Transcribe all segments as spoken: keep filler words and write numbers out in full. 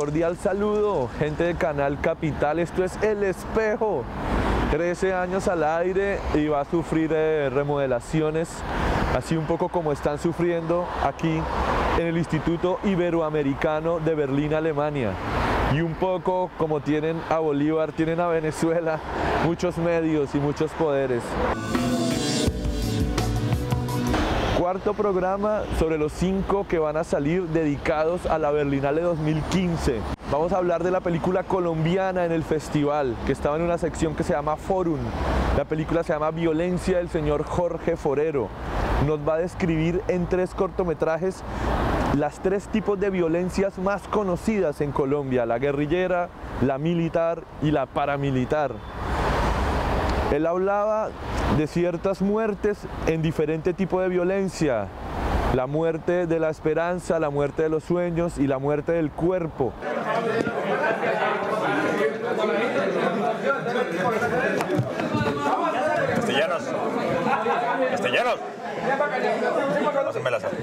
Cordial saludo, gente de Canal Capital, esto es El Espejo. trece años al aire y va a sufrir eh, remodelaciones, así un poco como están sufriendo aquí en el Instituto Iberoamericano de Berlín, Alemania. Y un poco como tienen a Bolívar, tienen a Venezuela, muchos medios y muchos poderes. Cuarto programa sobre los cinco que van a salir dedicados a la Berlinale dos mil quince. Vamos a hablar de la película colombiana en el festival, que estaba en una sección que se llama Forum. La película se llama Violencia del señor Jorge Forero. Nos va a describir en tres cortometrajes las tres tipos de violencias más conocidas en Colombia: la guerrillera, la militar y la paramilitar. Él hablaba de ciertas muertes en diferente tipo de violencia: la muerte de la esperanza, la muerte de los sueños y la muerte del cuerpo. Castellanos, castellanos, pásenme la sal.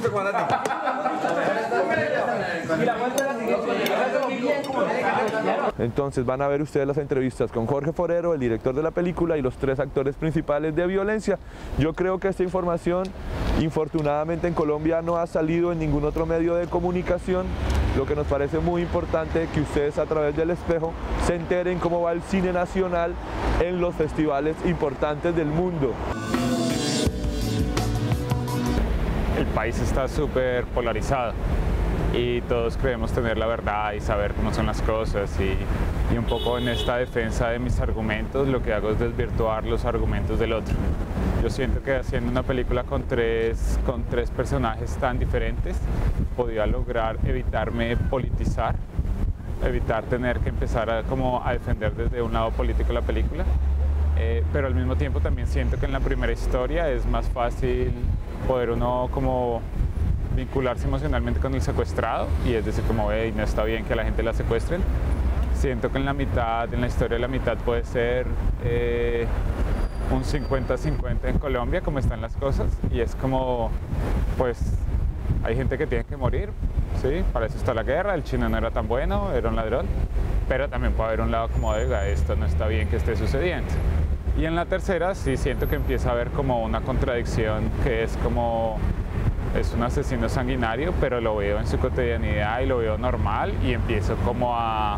Entonces van a ver ustedes las entrevistas con Jorge Forero, el director de la película, y los tres actores principales de Violencia. Yo creo que esta información, infortunadamente, en Colombia no ha salido en ningún otro medio de comunicación, lo que nos parece muy importante que ustedes a través del Espejo se enteren cómo va el cine nacional en los festivales importantes del mundo. El país está súper polarizado y todos creemos tener la verdad y saber cómo son las cosas, y, y un poco en esta defensa de mis argumentos lo que hago es desvirtuar los argumentos del otro. Yo siento que haciendo una película con tres, con tres personajes tan diferentes podía lograr evitarme politizar, evitar tener que empezar a, como a defender desde un lado político la película. Eh, pero al mismo tiempo también siento que en la primera historia es más fácil poder uno como vincularse emocionalmente con el secuestrado, y es decir, como hey, no está bien que a la gente la secuestren. Siento que en la mitad, en la historia de la mitad puede ser eh, un cincuenta cincuenta en Colombia, como están las cosas, y es como, pues, hay gente que tiene que morir, ¿sí? Para eso está la guerra, el chino no era tan bueno, era un ladrón, pero también puede haber un lado como, oiga, esto no está bien que esté sucediendo. Y en la tercera sí siento que empieza a haber como una contradicción, que es como, es un asesino sanguinario, pero lo veo en su cotidianidad y lo veo normal, y empiezo como a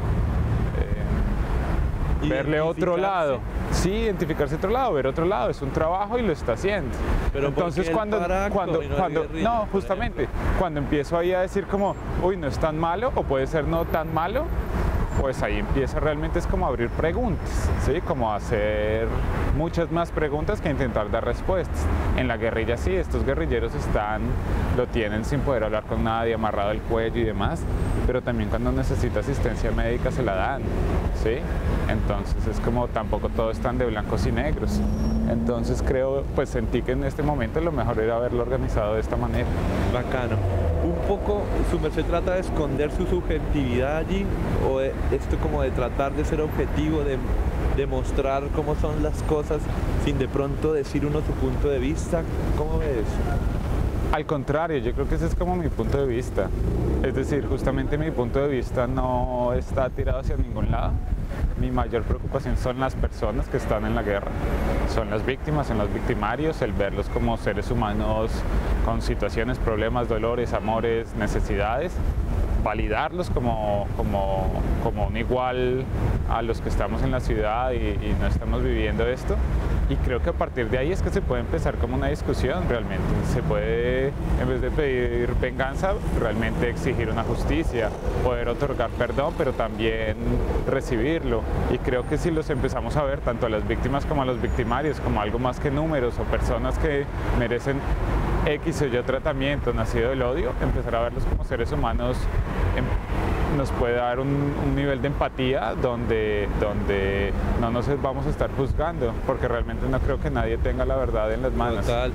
eh, verle otro lado. Sí, identificarse otro lado, ver otro lado, es un trabajo y lo está haciendo. Pero entonces cuando, cuando, no, cuando guerrilla, no, justamente, cuando empiezo ahí a decir como, uy, no es tan malo, o puede ser no tan malo, pues ahí empieza realmente es como abrir preguntas, ¿sí? Como hacer muchas más preguntas que intentar dar respuestas. En la guerrilla sí, estos guerrilleros están, lo tienen sin poder hablar con nadie, amarrado el cuello y demás, pero también cuando necesita asistencia médica se la dan, ¿sí? Entonces es como tampoco todo es tan de blancos y negros. Entonces creo, pues sentí que en este momento lo mejor era haberlo organizado de esta manera. Bacano. Un poco, su merced trata de esconder su subjetividad allí, o de, esto como de tratar de ser objetivo, de, de mostrar cómo son las cosas sin de pronto decir uno su punto de vista. ¿Cómo ves eso? Al contrario, yo creo que ese es como mi punto de vista. Es decir, justamente mi punto de vista no está tirado hacia ningún lado. Mi mayor preocupación son las personas que están en la guerra, son las víctimas, son los victimarios, el verlos como seres humanos con situaciones, problemas, dolores, amores, necesidades, validarlos como, como, como un igual a los que estamos en la ciudad y, y no estamos viviendo esto. Y creo que a partir de ahí es que se puede empezar como una discusión realmente. Se puede, en vez de pedir venganza, realmente exigir una justicia, poder otorgar perdón, pero también recibirlo. Y creo que si los empezamos a ver, tanto a las víctimas como a los victimarios, como algo más que números o personas que merecen X o Y tratamiento nacido del odio, empezar a verlos como seres humanos nos puede dar un, un nivel de empatía donde, donde no nos vamos a estar juzgando, porque realmente no creo que nadie tenga la verdad en las manos. Total.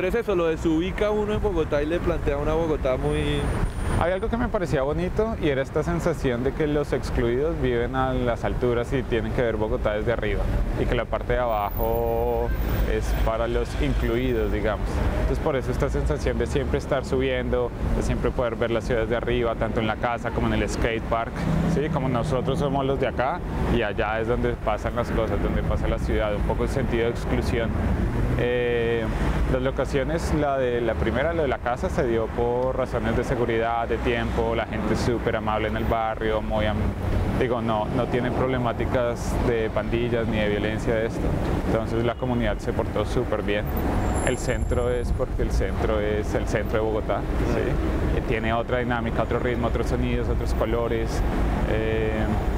Pero es eso, lo desubica uno en Bogotá y le plantea una Bogotá muy... Hay algo que me parecía bonito y era esta sensación de que los excluidos viven a las alturas y tienen que ver Bogotá desde arriba y que la parte de abajo es para los incluidos, digamos. Entonces por eso esta sensación de siempre estar subiendo, de siempre poder ver las ciudades de arriba, tanto en la casa como en el skate park, ¿sí? Como nosotros somos los de acá y allá es donde pasan las cosas, donde pasa la ciudad, un poco el sentido de exclusión. Eh, las locaciones, la de la primera, la de la casa, se dio por razones de seguridad, de tiempo, la gente es súper amable en el barrio, muy am digo, no, no tienen problemáticas de pandillas ni de violencia de esto, entonces la comunidad se portó súper bien. El centro es porque el centro es el centro de Bogotá, ¿sí? Tiene otra dinámica, otro ritmo, otros sonidos, otros colores. Eh,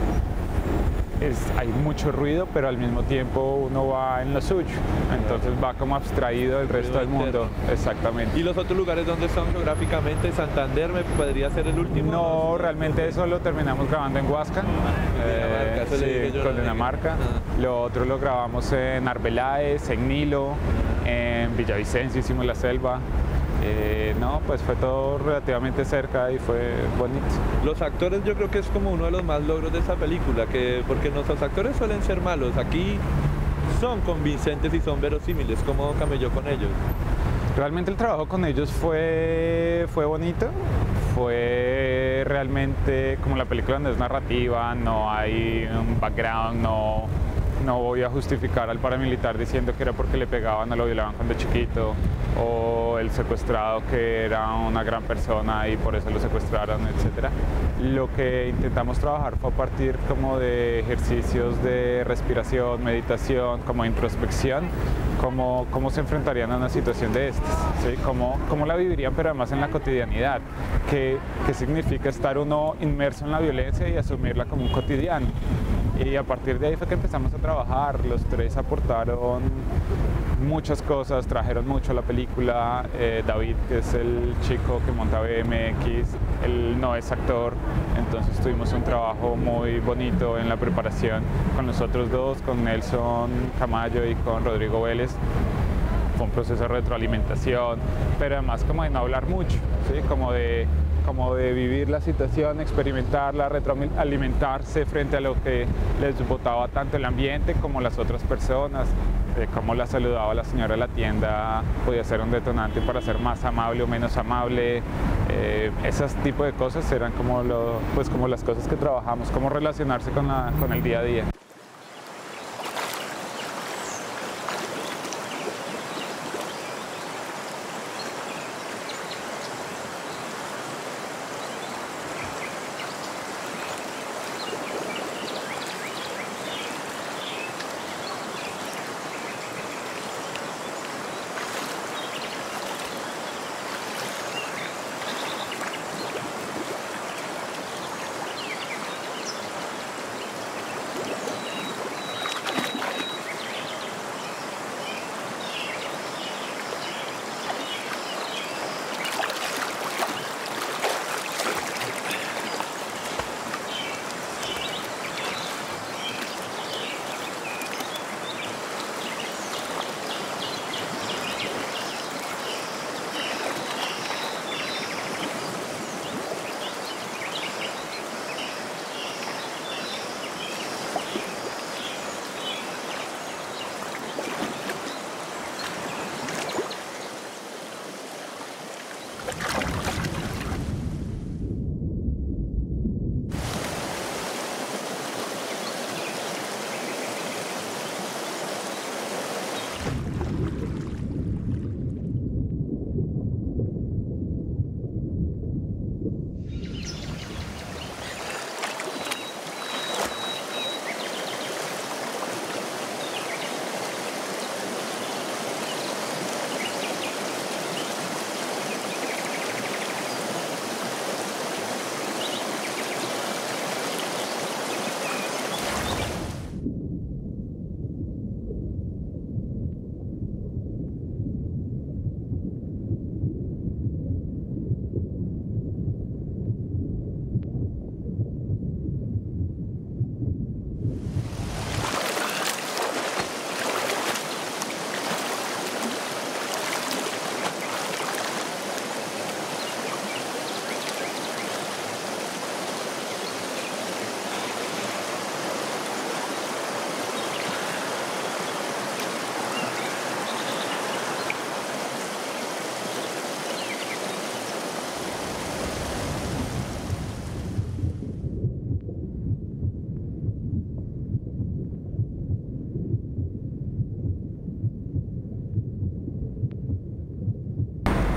Es, hay mucho ruido, pero al mismo tiempo uno va en lo suyo, entonces va como abstraído del resto del mundo. Exactamente. ¿Y los otros lugares dónde son geográficamente? ¿Santander me podría ser el último? No, realmente eso lo terminamos grabando en Huasca, eh, sí, con Dinamarca. Ah. Lo otro lo grabamos en Arbeláez, en Nilo, en Villavicencio hicimos La Selva. Eh, no, pues fue todo relativamente cerca y fue bonito. Los actores yo creo que es como uno de los más logros de esta película, que porque nuestros actores suelen ser malos, aquí son convincentes y son verosímiles. ¿Cómo camelló con ellos? Realmente el trabajo con ellos fue, fue bonito, fue realmente como la película no es narrativa, no hay un background, no... No voy a justificar al paramilitar diciendo que era porque le pegaban o lo violaban cuando chiquito, o el secuestrado que era una gran persona y por eso lo secuestraron, etcétera. Lo que intentamos trabajar fue a partir como de ejercicios de respiración, meditación, como introspección, cómo, cómo se enfrentarían a una situación de estas, ¿sí? Cómo, cómo la vivirían, pero además en la cotidianidad. ¿Qué, qué significa estar uno inmerso en la violencia y asumirla como un cotidiano? Y a partir de ahí fue que empezamos a trabajar, los tres aportaron muchas cosas, trajeron mucho a la película. eh, David, que es el chico que monta B M X, él no es actor, entonces tuvimos un trabajo muy bonito en la preparación con los otros dos, con Nelson Camayo y con Rodrigo Vélez. Fue un proceso de retroalimentación, pero además como de no hablar mucho, ¿sí? Como de como de vivir la situación, experimentarla, retroalimentarse frente a lo que les botaba tanto el ambiente como las otras personas, eh, cómo la saludaba la señora de la tienda, podía ser un detonante para ser más amable o menos amable, eh, esos tipos de cosas eran como, lo, pues como las cosas que trabajamos, cómo relacionarse con, la, con el día a día.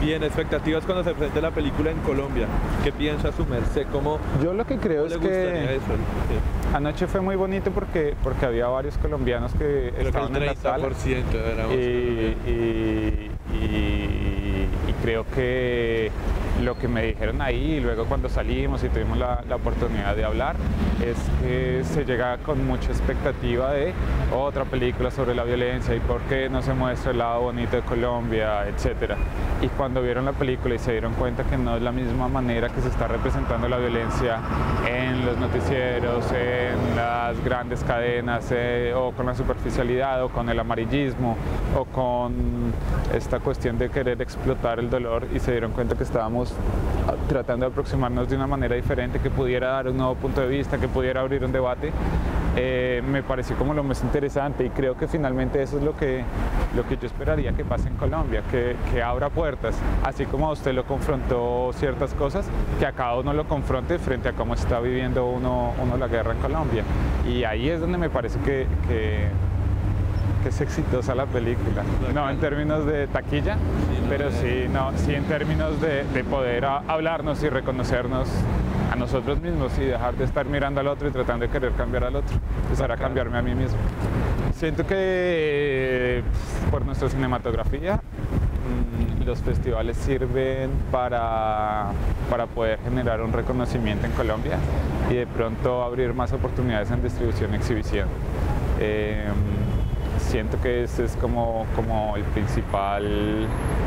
Bien, expectativas cuando se presente la película en Colombia. ¿Qué piensa su merced? ¿Cómo, Yo lo que creo cómo es le gustaría que eso? Sí. anoche fue muy bonito porque, porque había varios colombianos que Creo que estaban el en la treinta sala. por ciento éramos Y, colombianos. y, y- y creo que lo que me dijeron ahí, y luego cuando salimos y tuvimos la, la oportunidad de hablar, es que se llega con mucha expectativa de otra película sobre la violencia y por qué no se muestra el lado bonito de Colombia, etcétera. Y cuando vieron la película y se dieron cuenta que no es la misma manera que se está representando la violencia en los noticieros, en las grandes cadenas, eh, o con la superficialidad, o con el amarillismo, o con esta cuestión de querer explotar el dolor, y se dieron cuenta que estábamos tratando de aproximarnos de una manera diferente, que pudiera dar un nuevo punto de vista, que pudiera abrir un debate, eh, me pareció como lo más interesante, y creo que finalmente eso es lo que, lo que yo esperaría que pase en Colombia, que, que abra puertas, así como a usted lo confrontó ciertas cosas, que a cada uno lo confronte frente a cómo está viviendo uno, uno la guerra en Colombia. Y ahí es donde me parece que, que que es exitosa la película, no en términos de taquilla, pero sí, no, sí en términos de, de poder a, hablarnos y reconocernos a nosotros mismos y dejar de estar mirando al otro y tratando de querer cambiar al otro, empezar a cambiarme a mí mismo. Siento que por nuestra cinematografía mmm, los festivales sirven para, para poder generar un reconocimiento en Colombia y de pronto abrir más oportunidades en distribución y exhibición. Eh, Siento que ese es como, como el principal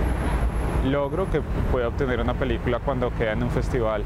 logro que puede obtener una película cuando queda en un festival.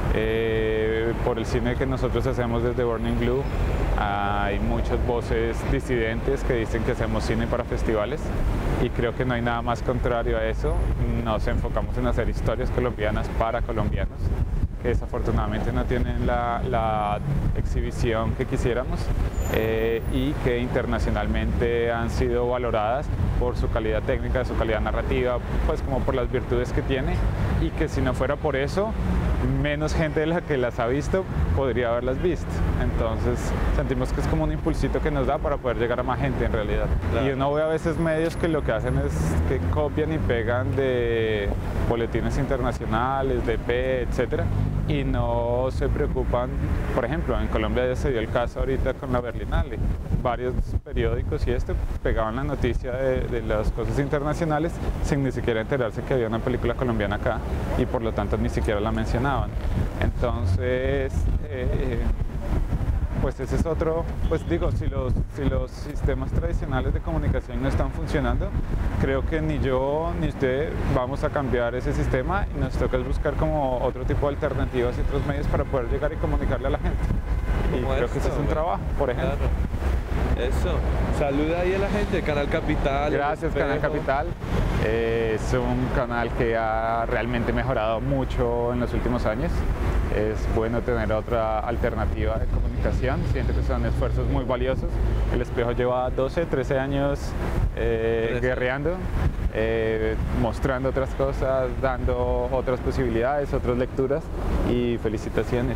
Eh, por el cine que nosotros hacemos desde Burning Blue, hay muchas voces disidentes que dicen que hacemos cine para festivales, y creo que no hay nada más contrario a eso. Nos enfocamos en hacer historias colombianas para colombianos, que desafortunadamente no tienen la, la exhibición que quisiéramos, eh, y que internacionalmente han sido valoradas por su calidad técnica, su calidad narrativa, pues como por las virtudes que tiene, y que si no fuera por eso, menos gente de la que las ha visto podría haberlas visto. Entonces sentimos que es como un impulsito que nos da para poder llegar a más gente en realidad. Claro. Y uno ve a veces medios que lo que hacen es que copian y pegan de boletines internacionales, de E P, etcétera, y no se preocupan. Por ejemplo, en Colombia ya se dio el caso ahorita con la Berlinale. Varios periódicos y esto pegaban la noticia de, de las cosas internacionales sin ni siquiera enterarse que había una película colombiana acá, y por lo tanto ni siquiera la mencionaban. Entonces, eh, pues ese es otro, pues digo, si los, si los sistemas tradicionales de comunicación no están funcionando, creo que ni yo ni usted vamos a cambiar ese sistema, y nos toca buscar como otro tipo de alternativas y otros medios para poder llegar y comunicarle a la gente. Y Como creo esto, que ese es un bueno, trabajo, por ejemplo. Claro. Eso. Saluda ahí a la gente, Canal Capital. Gracias, Canal Capital. Eh, es un canal que ha realmente mejorado mucho en los últimos años. Es bueno tener otra alternativa de comunicación. Siento que son esfuerzos muy valiosos. El Espejo lleva doce, trece años eh, guerreando, eh, mostrando otras cosas, dando otras posibilidades, otras lecturas, y felicitaciones.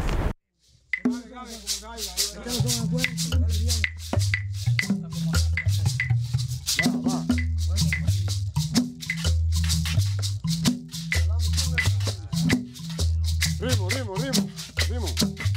Rimo, rimo, rimo, rimo.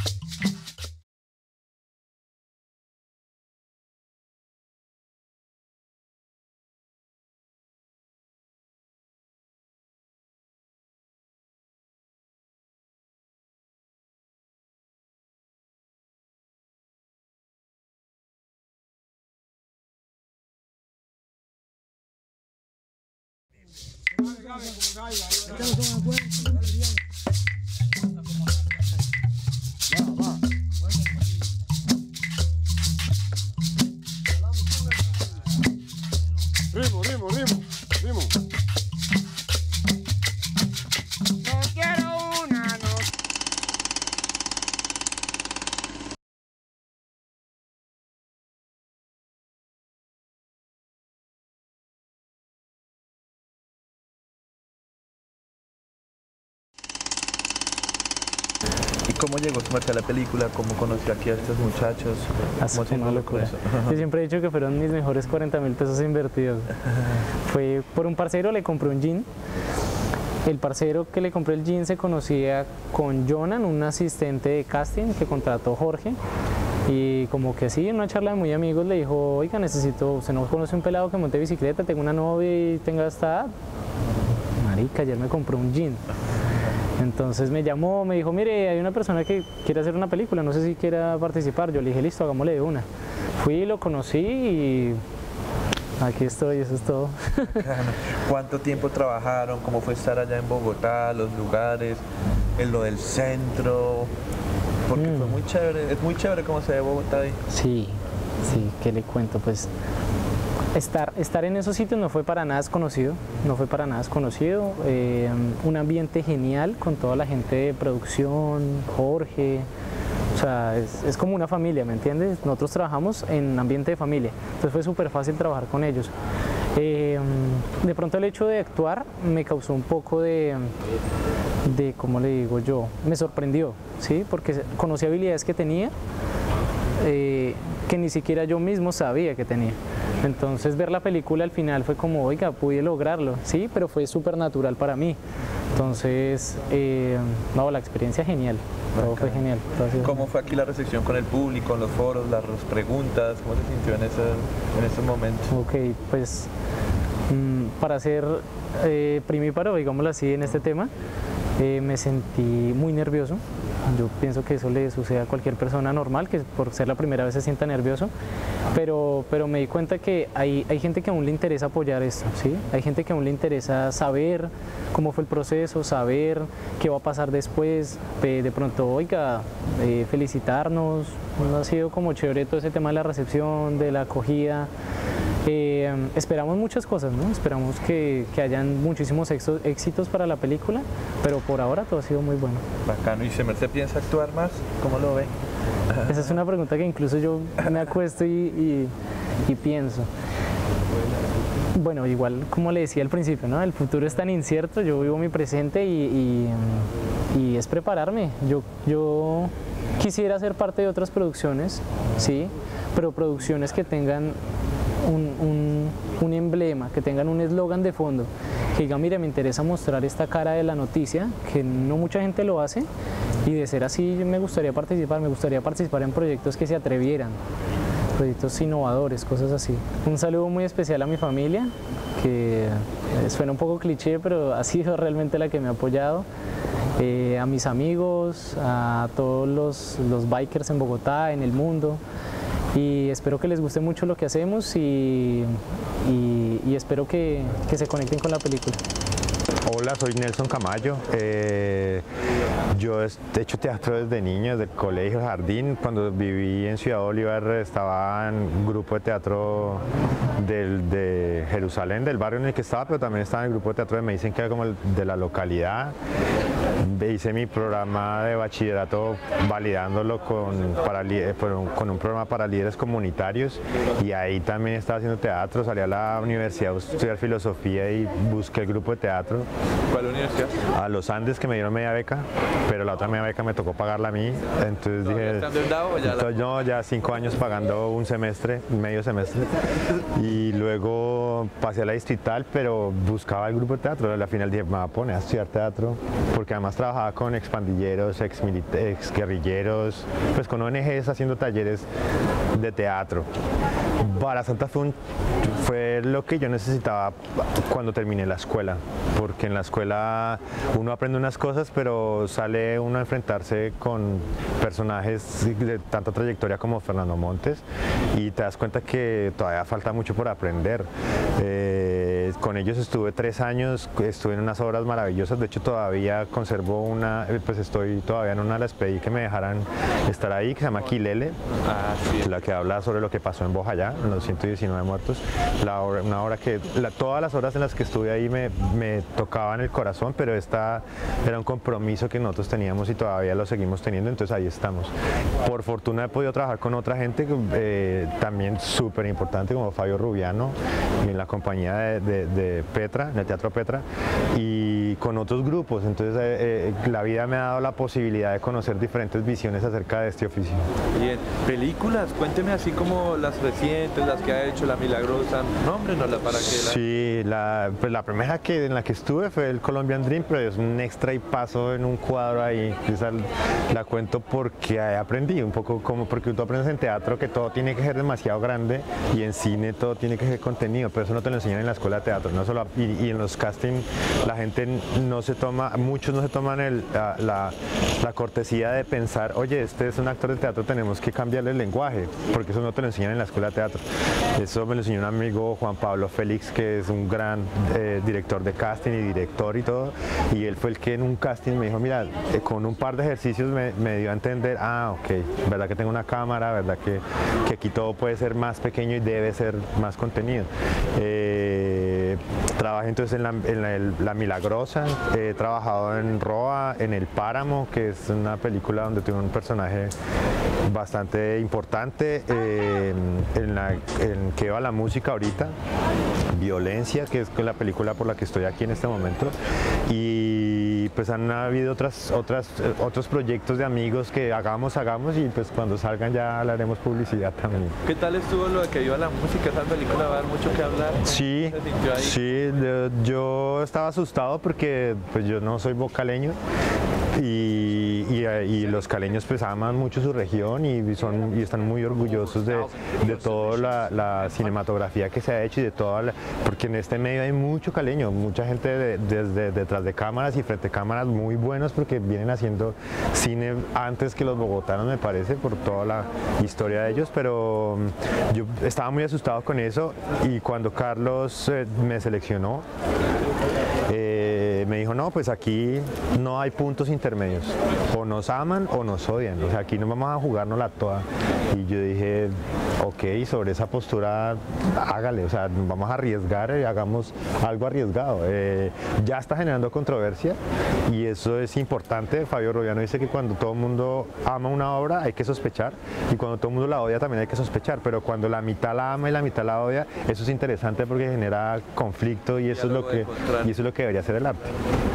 Rimo, rimo, rimo, rimo. No quiero una noche. ¿Y cómo llegó su merced a la película? ¿Cómo conoció aquí a estos muchachos? Así ¿Cómo se una involucró locura. eso? Yo siempre he dicho que fueron mis mejores cuarenta mil pesos invertidos. Fue por un parcero, le compré un jean el parcero que le compré el jean se conocía con Jonan, un asistente de casting que contrató Jorge. Y como que así, en una charla de muy amigos le dijo, oiga, necesito, ¿usted no conoce un pelado que monte bicicleta, tengo una novia y tenga esta edad? Marica, ayer me compré un jean. Entonces me llamó, me dijo, mire, hay una persona que quiere hacer una película, no sé si quiera participar. Yo le dije, listo, hagámosle de una. Fui, lo conocí y aquí estoy, eso es todo. ¿Cuánto tiempo trabajaron? ¿Cómo fue estar allá en Bogotá, los lugares, en lo del centro? Porque mm. fue muy chévere, es muy chévere cómo se ve Bogotá ahí. Sí, sí, ¿qué le cuento? Pues estar, estar en esos sitios no fue para nada desconocido, no fue para nada desconocido. Eh, un ambiente genial con toda la gente de producción, Jorge. O sea, es, es como una familia, ¿me entiendes? Nosotros trabajamos en ambiente de familia, entonces fue súper fácil trabajar con ellos. Eh, de pronto el hecho de actuar me causó un poco de, de, ¿cómo le digo yo? Me sorprendió, ¿sí? Porque conocí habilidades que tenía eh, que ni siquiera yo mismo sabía que tenía. Entonces ver la película al final fue como, oiga, pude lograrlo, ¿sí? Pero fue súper natural para mí. Entonces, eh, no, la experiencia genial, todo fue genial. Todo ¿Cómo fue aquí la recepción con el público, en los foros, las preguntas? ¿Cómo se sintió en, ese, en esos momentos? Ok, pues mmm, para ser eh, primíparo, digámoslo así, en este tema, eh, me sentí muy nervioso. Yo pienso que eso le sucede a cualquier persona normal, que por ser la primera vez se sienta nervioso, pero, pero me di cuenta que hay, hay gente que aún le interesa apoyar esto, ¿sí? Hay gente que aún le interesa saber cómo fue el proceso, saber qué va a pasar después, de pronto, oiga, eh, felicitarnos. Ha sido como chévere todo ese tema de la recepción, de la acogida. Eh, esperamos muchas cosas, ¿no? Esperamos que, que hayan muchísimos éxitos, éxitos para la película, pero por ahora todo ha sido muy bueno. Bacano. ¿Y Semerce piensa actuar más? ¿Cómo lo ve? Esa es una pregunta que incluso yo me acuesto y, y, y pienso. Bueno, igual como le decía al principio, ¿no? El futuro es tan incierto, yo vivo mi presente y, y, y es prepararme. Yo, yo quisiera ser parte de otras producciones, sí, pero producciones que tengan Un, un, un emblema, que tengan un eslogan de fondo, que diga, mire, me interesa mostrar esta cara de la noticia, que no mucha gente lo hace, y de ser así me gustaría participar, me gustaría participar en proyectos que se atrevieran, proyectos innovadores, cosas así. Un saludo muy especial a mi familia, que suena un poco cliché, pero ha sido realmente la que me ha apoyado. Eh, a mis amigos, a todos los, los bikers en Bogotá, en el mundo. Y espero que les guste mucho lo que hacemos y, y, y espero que, que se conecten con la película. Hola, soy Nelson Camayo. Eh, yo he hecho teatro desde niño, desde el colegio, jardín. Cuando viví en Ciudad Bolívar estaba en un grupo de teatro del, de Jerusalén, del barrio en el que estaba, pero también estaba en el grupo de teatro de Me Dicen, que era como el de la localidad. Hice mi programa de bachillerato validándolo con, para, con un programa para líderes comunitarios, y ahí también estaba haciendo teatro. Salí a la universidad a estudiar filosofía y busqué el grupo de teatro. ¿Cuál universidad? A los Andes, que me dieron media beca, pero la otra media beca me tocó pagarla a mí. Entonces dije, ¿está endeudado o ya la... no, ya cinco años pagando un semestre, medio semestre, y luego pasé a la distrital, pero buscaba el grupo de teatro. Al final dije, me voy a poner a estudiar teatro, porque además trabajaba con expandilleros, ex, ex guerrilleros, pues con O N Ges haciendo talleres de teatro. Bala Santa fue, un, fue lo que yo necesitaba cuando terminé la escuela, porque en la escuela uno aprende unas cosas, pero sale uno a enfrentarse con personajes de tanta trayectoria como Fernando Montes y te das cuenta que todavía falta mucho por aprender. Eh, con ellos estuve tres años, estuve en unas obras maravillosas. De hecho todavía conservo una, pues estoy todavía en una, les pedí que me dejaran estar ahí, que se llama Quilele, ah, sí. la que habla sobre lo que pasó en Bojayá, en los ciento diecinueve muertos. La obra, una obra que la, todas las horas en las que estuve ahí me, me tocaban el corazón, pero esta era un compromiso que nosotros teníamos y todavía lo seguimos teniendo, entonces ahí estamos. Por fortuna he podido trabajar con otra gente eh, también súper importante, como Fabio Rubiano, y en la compañía de, de, de Petra, en el Teatro Petra, y con otros grupos. Entonces eh, eh, la vida me ha dado la posibilidad de conocer diferentes visiones acerca de este oficio. Bien, películas, cuénteme así como las recientes, las que ha hecho La Milagrosa, nómbrenosla para que la... Sí, la, pues la primera que, en la que estuve fue el Colombian Dream, pero es un extra y paso en un cuadro ahí. Esa la cuento porque aprendí un poco como, porque tú aprendes en teatro que todo tiene que ser demasiado grande y en cine todo tiene que ser contenido, pero eso no te lo enseñan en la escuela de teatro, no solo, y, y en los castings la gente no se toma, muchos no se toman el, la, la, la cortesía de pensar, oye, este es un actor de teatro, tenemos que cambiarle el lenguaje, porque eso no te lo enseñan en la escuela de teatro. Eso me lo enseñó un amigo, Juan Pablo Félix, que es un gran eh, director de casting y director y todo, y él fue el que en un casting me dijo, mira, eh, con un par de ejercicios me, me dio a entender, ah, ok, verdad que tengo una cámara, verdad que, que aquí todo puede ser más pequeño y debe ser más contenido. Eh, trabajé entonces en, la, en la, el, la Milagrosa, he trabajado en Roa, en El Páramo, que es una película donde tuve un personaje bastante importante, eh, en, la, en que va la música ahorita, Violencia, que es la película por la que estoy aquí en este momento, y pues han habido otras, otras, otros proyectos de amigos que hagamos, hagamos y pues cuando salgan ya le haremos publicidad también. ¿Qué tal estuvo lo de que Viva la Música? Esa película va a dar mucho que hablar. Sí, ¿Se sintió ahí? sí, yo, yo estaba asustado porque pues yo no soy vocaleño. Y, y, y los caleños pues aman mucho su región y, son, y están muy orgullosos de, de toda la, la cinematografía que se ha hecho y de toda la, porque en este medio hay mucho caleño, mucha gente de, desde detrás de cámaras y frente a cámaras muy buenos porque vienen haciendo cine antes que los bogotanos, me parece, por toda la historia de ellos, pero yo estaba muy asustado con eso y cuando Carlos eh, me seleccionó, eh, me dijo, no, pues aquí no hay puntos intermedios, o nos aman o nos odian, o sea, aquí no vamos a jugárnosla toda. Y yo dije, ok, sobre esa postura, hágale, o sea, vamos a arriesgar y hagamos algo arriesgado. Eh, ya está generando controversia y eso es importante. Fabio Roviano dice que cuando todo el mundo ama una obra hay que sospechar y cuando todo el mundo la odia también hay que sospechar, pero cuando la mitad la ama y la mitad la odia, eso es interesante porque genera conflicto y eso, es lo, que, y eso es lo que debería ser el arte.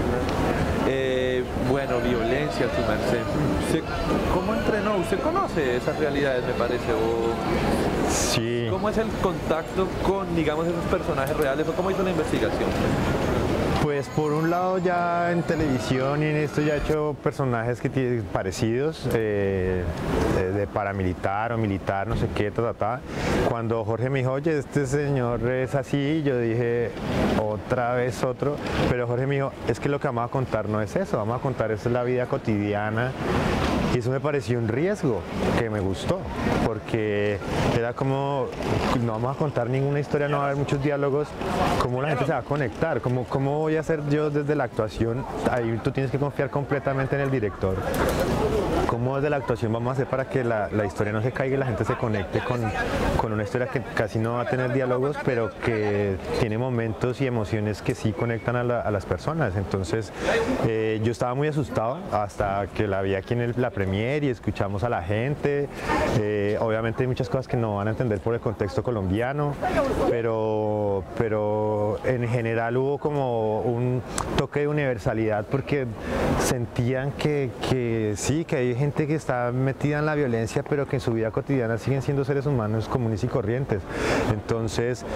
Eh, bueno, Violencia, su merced. ¿Usted cómo entrenó? ¿Usted conoce esas realidades, me parece? O... Sí. ¿Cómo es el contacto con, digamos, esos personajes reales? ¿O cómo hizo la investigación? Pues por un lado ya en televisión y en esto ya he hecho personajes que tienen parecidos, eh, de, de paramilitar o militar, no sé qué, ta, ta, ta. Cuando Jorge me dijo, oye, este señor es así, yo dije, otra vez otro, pero Jorge me dijo, es que lo que vamos a contar no es eso, vamos a contar es la vida cotidiana. Y eso me pareció un riesgo que me gustó, porque era como, no vamos a contar ninguna historia, no va a haber muchos diálogos, ¿cómo la gente se va a conectar? ¿Cómo, cómo voy a hacer yo desde la actuación? Ahí tú tienes que confiar completamente en el director. ¿Cómo desde la actuación vamos a hacer para que la, la historia no se caiga y la gente se conecte con, con una historia que casi no va a tener diálogos, pero que tiene momentos y emociones que sí conectan a, la, a las personas? Entonces, eh, yo estaba muy asustado hasta que la vi aquí en el, la premier y escuchamos a la gente. Eh, obviamente hay muchas cosas que no van a entender por el contexto colombiano, pero, pero en general hubo como un toque de universalidad porque sentían que, que sí, que hay gente que está metida en la violencia, pero que en su vida cotidiana siguen siendo seres humanos comunes y corrientes. Entonces,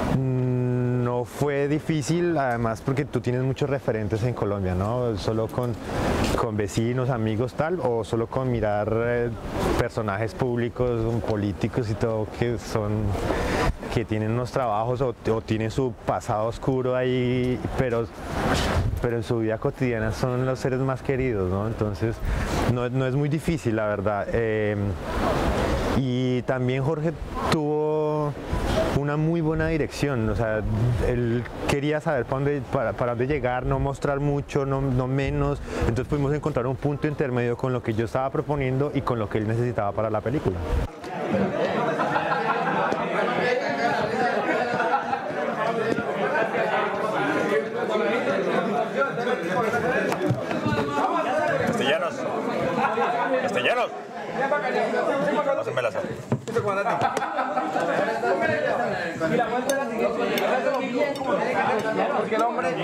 no fue difícil, además porque tú tienes muchos referentes en Colombia, ¿no? Solo con, con vecinos, amigos, tal, o solo con mirar eh, personajes públicos, políticos y todo, que son, que tienen unos trabajos o, o tienen su pasado oscuro ahí, pero, pero en su vida cotidiana son los seres más queridos, ¿no? Entonces, no, no es muy difícil, la verdad. Eh, y también Jorge tuvo una muy buena dirección, o sea, él quería saber para dónde, para, para dónde llegar, no mostrar mucho, no, no menos, entonces pudimos encontrar un punto intermedio con lo que yo estaba proponiendo y con lo que él necesitaba para la película. Castellanos. Castellanos. Pásenme la sal. Y la vuelta es la siguiente.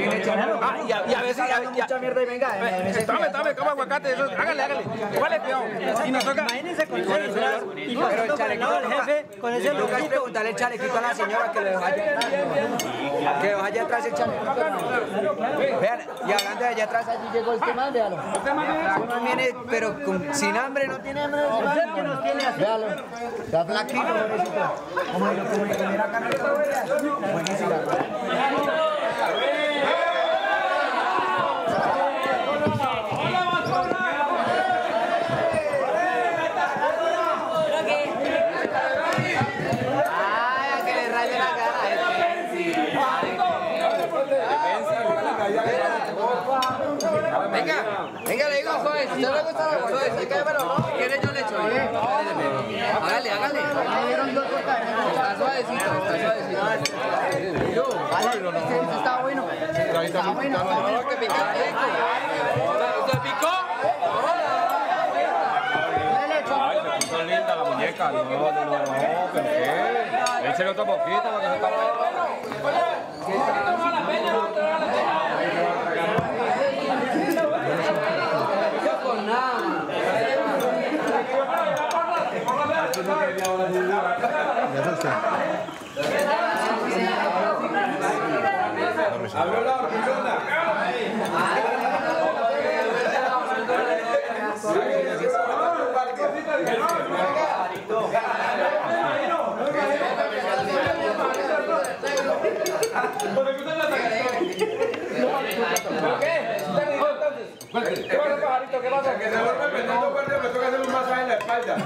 tiene echando. Ah, y a, y a veces. Y a, y a, mucha mierda y venga. tome, tome, como aguacate. Eso, hágale, hágale. Vale, cuidado. Y nos toca. Imagínense con ese disfraz y pasando por el lado del jefe con ese look. Preguntarle el chalequito a la señora que le dejó allá atrás. Que le dejó allá atrás el chalequito. Vean, y hablando de allá atrás, allí llegó el tema, véalo. Este man viene, pero con, sin hambre, no tiene hambre. Véalo. Está flaquito, pobrecito. Como lo comiera carne todos los días. Buenísimo. Venga, venga, le digo, suave, si no le gusta la suave, si cae, pero no, si quiere yo le echo. Hágale, hágale. Está suavecito, está suavecito. Este está bueno. Está bueno. No, que pica rico. ¿Usted picó? Ay, se puso linda la muñeca. No, no, no, no, ¿pero qué? Échale otro poquito para que se está ¡Abrió la hormigona! ¿Qué pasa, pajarito? ¿Qué pasa? Que se duerme pendiendo fuerte, me toca hacer un masaje en la espalda.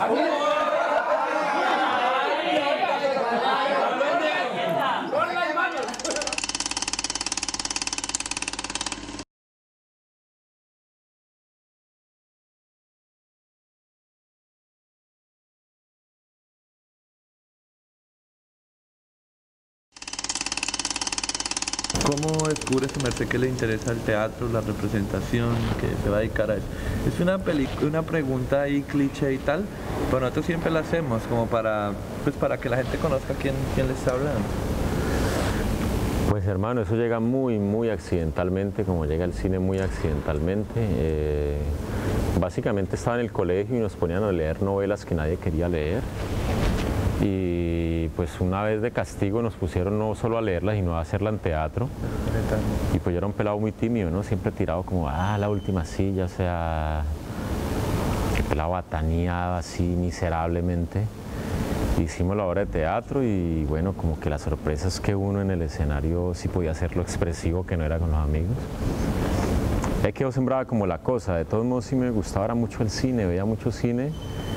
¿Cómo descubre su merced que le interesa el teatro, la representación, que se va a dedicar a eso? Es una, una pregunta ahí cliché y tal, pero nosotros siempre la hacemos como para, pues para que la gente conozca quién, quién le está hablando. Pues hermano, eso llega muy, muy accidentalmente, como llega el cine muy accidentalmente. Eh, básicamente estaba en el colegio y nos ponían a leer novelas que nadie quería leer. Y pues una vez de castigo nos pusieron no solo a leerla, sino a hacerla en teatro. Y pues yo era un pelado muy tímido, ¿no? Siempre tirado como, ah, la última silla, o sea, que pelado bataneaba así miserablemente. Hicimos la obra de teatro y bueno, como que la sorpresa es que uno en el escenario sí podía hacerlo expresivo, que no era con los amigos. Ahí quedó sembrada como la cosa. De todos modos sí me gustaba era mucho el cine, veía mucho cine.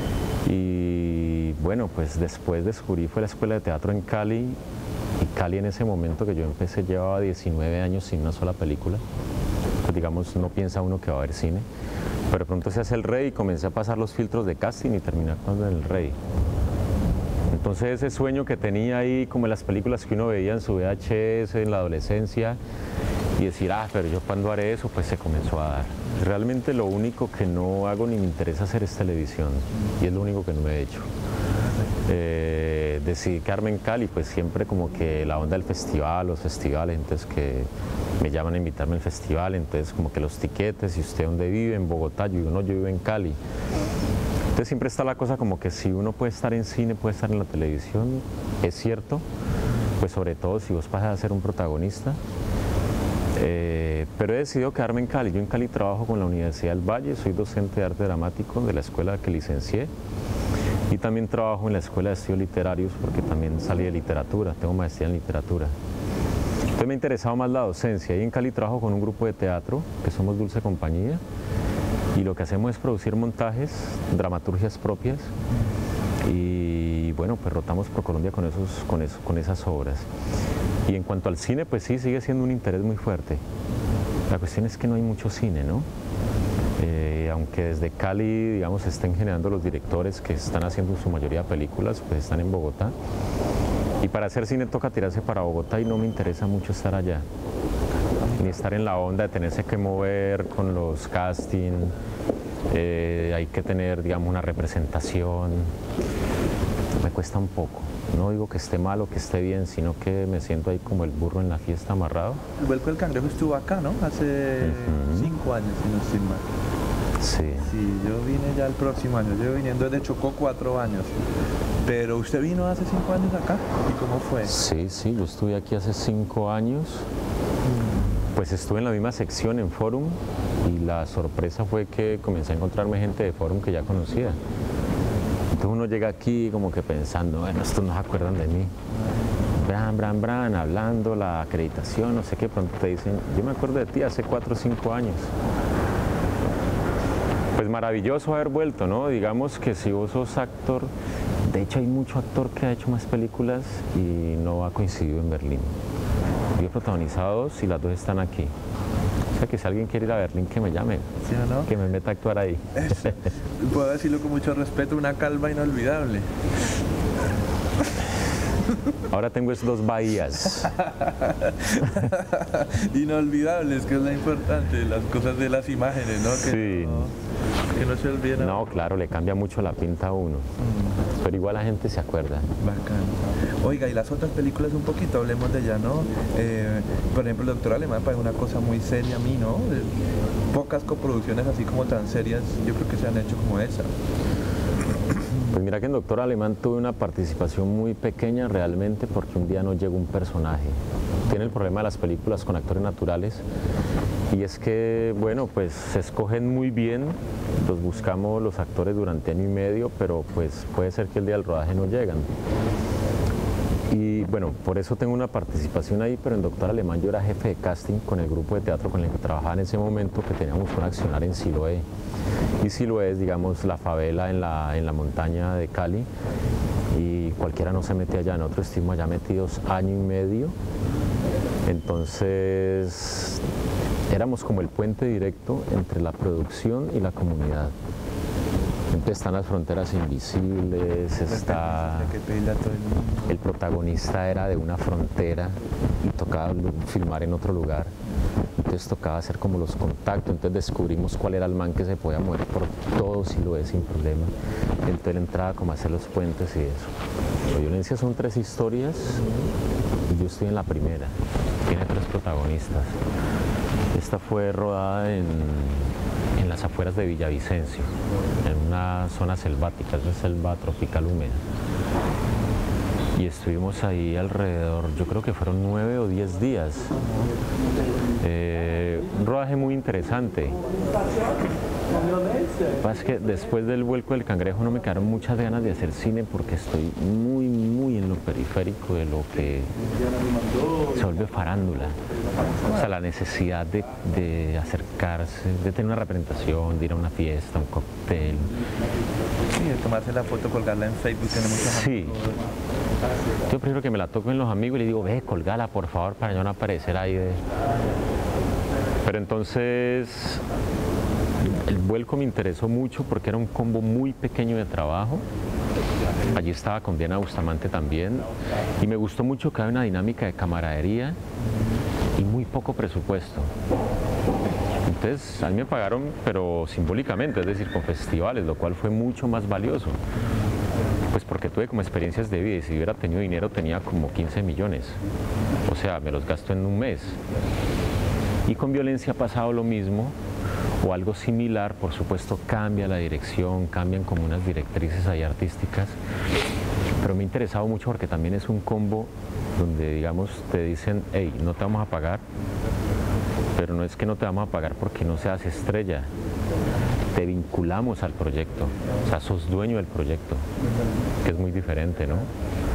Y bueno, pues después descubrí, fue la escuela de teatro en Cali, y Cali en ese momento que yo empecé llevaba diecinueve años sin una sola película. Pues digamos, no piensa uno que va a haber cine, pero de pronto se hace El Rey y comencé a pasar los filtros de casting y terminé actuando en El Rey. Entonces ese sueño que tenía ahí, como en las películas que uno veía en su V H S en la adolescencia, y decir, ah, pero yo cuando haré eso, pues se comenzó a dar. Realmente lo único que no hago ni me interesa hacer es televisión, y es lo único que no he hecho. Eh, decidí quedarme en Cali, pues siempre como que la onda del festival, los festivales, entonces que me llaman a invitarme al festival, entonces como que los tiquetes, y usted dónde vive, en Bogotá, yo digo, no, yo vivo en Cali. Entonces siempre está la cosa como que si uno puede estar en cine, puede estar en la televisión, es cierto, pues sobre todo si vos pasas a ser un protagonista. Eh, pero he decidido quedarme en Cali. Yo en Cali trabajo con la Universidad del Valle, soy docente de arte dramático de la escuela que licencié, y también trabajo en la Escuela de Estudios Literarios porque también salí de literatura, tengo maestría en literatura. Entonces me ha interesado más la docencia, y en Cali trabajo con un grupo de teatro que somos Dulce Compañía, y lo que hacemos es producir montajes, dramaturgias propias, y bueno, pues rotamos por Colombia con, esos, con, eso, con esas obras. Y en cuanto al cine, pues sí, sigue siendo un interés muy fuerte. La cuestión es que no hay mucho cine, ¿no? Eh, aunque desde Cali, digamos, se estén generando los directores que están haciendo en su mayoría películas, pues están en Bogotá. Y para hacer cine toca tirarse para Bogotá y no me interesa mucho estar allá. Ni estar en la onda de tenerse que mover con los castings, eh, hay que tener, digamos, una representación. me cuesta un poco. No digo que esté mal o que esté bien, sino que me siento ahí como el burro en la fiesta amarrado. El vuelco del cangrejo estuvo acá, ¿no? Hace uh-huh. cinco años, si no estoy mal. Sí. Sí, yo vine ya el próximo año, yo viniendo desde Chocó cuatro años. Pero usted vino hace cinco años acá, ¿y cómo fue? Sí, sí, yo estuve aquí hace cinco años. Pues estuve en la misma sección en Forum y la sorpresa fue que comencé a encontrarme gente de Forum que ya conocía. Entonces uno llega aquí como que pensando, bueno, estos no se acuerdan de mí. Bran, bran, bran, hablando, la acreditación, no sé qué, pronto te dicen, yo me acuerdo de ti hace cuatro o cinco años. Pues maravilloso haber vuelto, ¿no? Digamos que si vos sos actor, de hecho hay mucho actor que ha hecho más películas y no ha coincidido en Berlín. Yo he protagonizado dos y las dos están aquí. O sea que si alguien quiere ir a Berlín, que me llame, ¿sí o no? Que me meta a actuar ahí. Eso. Puedo decirlo con mucho respeto, una calva inolvidable. Ahora tengo esos dos bahías. Inolvidables, que es lo importante, las cosas de las imágenes, ¿no? Que sí. No, que no se olviden. No, claro, le cambia mucho la pinta a uno. Mm. Pero igual la gente se acuerda. Bacán. Oiga, y las otras películas un poquito, hablemos de ella, ¿no? Eh, por ejemplo, El Doctor Alemán parece una cosa muy seria a mí, ¿no? Pocas coproducciones así como tan serias, yo creo que se han hecho como esa. Pues mira que en Doctor Alemán tuve una participación muy pequeña realmente porque un día no llegó un personaje. Tiene el problema de las películas con actores naturales y es que, bueno, pues se escogen muy bien, los buscamos los actores durante año y medio, pero pues puede ser que el día del rodaje no llegan. Y bueno, por eso tengo una participación ahí, pero en Doctor Alemán yo era jefe de casting con el grupo de teatro con el que trabajaba en ese momento, que teníamos un accionar en Siloé. Y Siloé es, digamos, la favela en la, en la montaña de Cali, y cualquiera no se mete allá. Nosotros estuvimos allá metidos año y medio, entonces éramos como el puente directo entre la producción y la comunidad. Entonces están las fronteras invisibles, está... El protagonista era de una frontera y tocaba filmar en otro lugar. Entonces tocaba hacer como los contactos, entonces descubrimos cuál era el man que se podía mover por todo Siloé sin problema. Entonces él entraba como a hacer los puentes y eso. La violencia son tres historias y yo estoy en la primera. Tiene tres protagonistas. Esta fue rodada en... en las afueras de Villavicencio, en una zona selvática, es una selva tropical húmeda. Y estuvimos ahí alrededor, yo creo que fueron nueve o diez días. Eh, un rodaje muy interesante. Lo que pasa es que después del vuelco del cangrejo no me quedaron muchas ganas de hacer cine porque estoy muy, muy en lo periférico de lo que se vuelve farándula. O sea, la necesidad de, de acercarse, de tener una representación, de ir a una fiesta, un cóctel. Sí, de tomarse la foto, colgarla en Facebook, tiene muchos Sí. amigos. Yo prefiero que me la toquen los amigos y le digo, ve, colgala por favor para yo no aparecer ahí. De... Pero entonces el vuelco me interesó mucho porque era un combo muy pequeño de trabajo. Allí estaba con Diana Bustamante también y me gustó mucho que había una dinámica de camaradería y muy poco presupuesto. Entonces a mí me pagaron, pero simbólicamente, es decir, con festivales, lo cual fue mucho más valioso. Pues porque tuve como experiencias de vida y si hubiera tenido dinero tenía como quince millones. O sea, me los gasto en un mes. Y con violencia ha pasado lo mismo o algo similar. Por supuesto cambia la dirección, cambian como unas directrices ahí artísticas. Pero me ha interesado mucho porque también es un combo donde, digamos, te dicen, hey, no te vamos a pagar, pero no es que no te vamos a pagar porque no seas estrella. Te vinculamos al proyecto, o sea, sos dueño del proyecto, que es muy diferente, ¿no?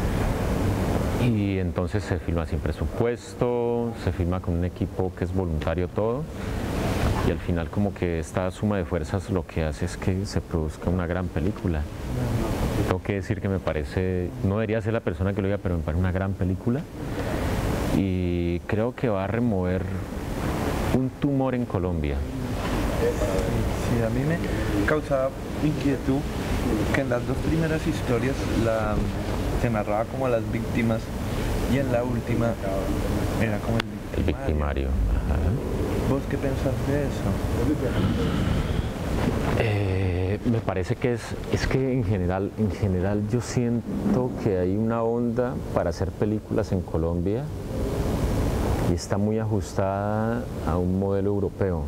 Y entonces se filma sin presupuesto, se filma con un equipo que es voluntario todo, y al final como que esta suma de fuerzas lo que hace es que se produzca una gran película. Tengo que decir que me parece, no debería ser la persona que lo diga, pero me parece una gran película, y creo que va a remover un tumor en Colombia. Sí, a mí me causaba inquietud que en las dos primeras historias la, se narraba como a las víctimas y en la última era como el victimario. El victimario. Ajá. ¿Vos qué pensás de eso? Eh, Eh, me parece que es, es que en general, en general yo siento que hay una onda para hacer películas en Colombia y está muy ajustada a un modelo europeo.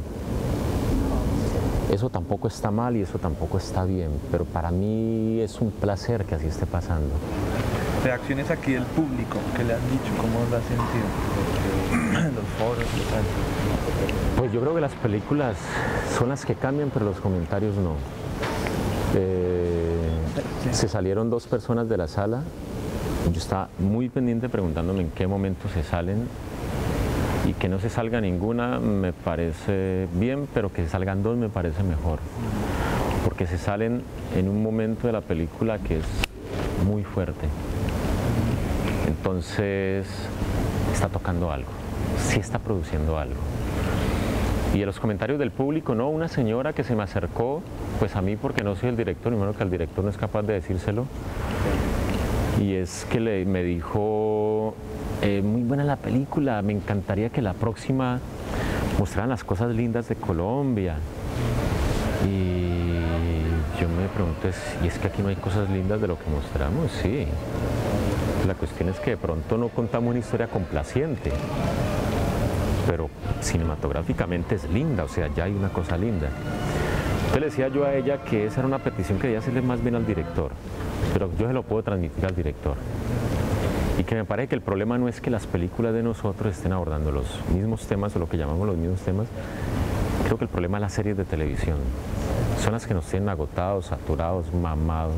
Eso tampoco está mal y eso tampoco está bien, pero para mí es un placer que así esté pasando. Reacciones aquí del público, ¿qué le han dicho? ¿Cómo lo ha sentido? Los foros, los tal. Pues yo creo que las películas son las que cambian, pero los comentarios no. Eh, se salieron dos personas de la sala, yo estaba muy pendiente preguntándome en qué momento se salen, y que no se salga ninguna me parece bien, pero que salgan dos me parece mejor, porque se salen en un momento de la película que es muy fuerte. Entonces está tocando algo, sí está produciendo algo. Y de los comentarios del público, no, una señora que se me acercó, pues a mí porque no soy el director, ni menos que el director no es capaz de decírselo, y es que le, me dijo, eh, muy buena la película, me encantaría que la próxima mostraran las cosas lindas de Colombia. Y yo me pregunté, ¿y es que aquí no hay cosas lindas de lo que mostramos? Sí. La cuestión es que de pronto no contamos una historia complaciente, pero cinematográficamente es linda, o sea, ya hay una cosa linda. Entonces le decía yo a ella que esa era una petición que debía hacerle más bien al director, pero yo se lo puedo transmitir al director. Y que me parece que el problema no es que las películas de nosotros estén abordando los mismos temas o lo que llamamos los mismos temas. Creo que el problema es las series de televisión. Son las que nos tienen agotados, saturados, mamados.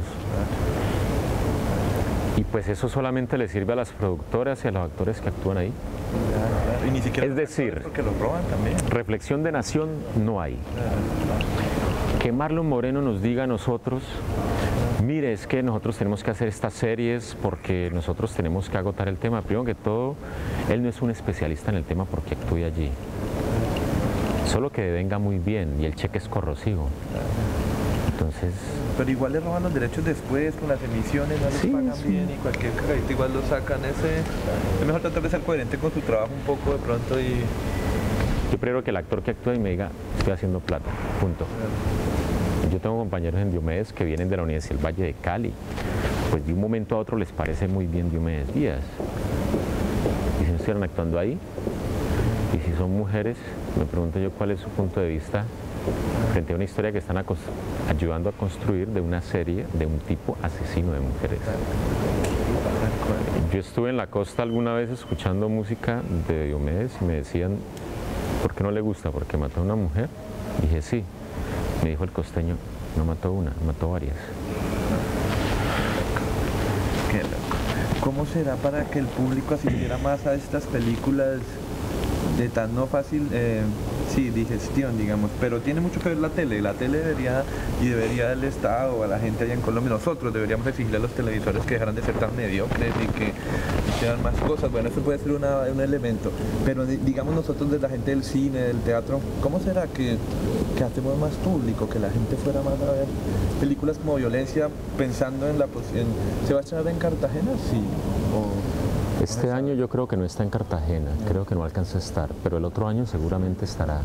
Y pues eso solamente le sirve a las productoras y a los actores que actúan ahí. Y ni siquiera es decir, porque los roban también. Reflexión de nación no hay. Que Marlon Moreno nos diga a nosotros, mire, es que nosotros tenemos que hacer estas series porque nosotros tenemos que agotar el tema. Primero que todo, él no es un especialista en el tema porque actúe allí. Solo que venga muy bien y el cheque es corrosivo. Entonces... Pero igual le roban los derechos después, con las emisiones, no les sí, pagan sí. bien y cualquier cagadito igual lo sacan. Ese... Es mejor tratar de ser coherente con su trabajo un poco de pronto y... Yo prefiero que el actor que actúa y me diga, estoy haciendo plata, punto. Yo tengo compañeros en Diomedes que vienen de la Universidad del Valle de Cali, pues de un momento a otro les parece muy bien Diomedes Díaz. Y si no estuvieran actuando ahí, y si son mujeres, me pregunto yo cuál es su punto de vista frente a una historia que están a ayudando a construir de una serie de un tipo asesino de mujeres. Yo estuve en la costa alguna vez escuchando música de Diomedes y me decían, ¿por qué no le gusta? ¿Porque mató a una mujer? Y dije, sí. Me dijo el costeño, no mató una, mató varias. ¿Cómo será para que el público asistiera más a estas películas de tan no fácil eh, sí, digestión, digamos? Pero tiene mucho que ver la tele. La tele debería, y debería el Estado, a la gente allá en Colombia, nosotros deberíamos exigirle a los televisores que dejaran de ser tan mediocres y que hicieran más cosas. Bueno, eso puede ser una, un elemento. Pero digamos nosotros, de la gente del cine, del teatro, ¿cómo será que, que hacemos más público, que la gente fuera más a ver películas como Violencia, pensando en la... En, ¿se va a echar en Cartagena? Sí. O, Este año yo creo que no está en Cartagena, creo que no alcanza a estar, pero el otro año seguramente estará.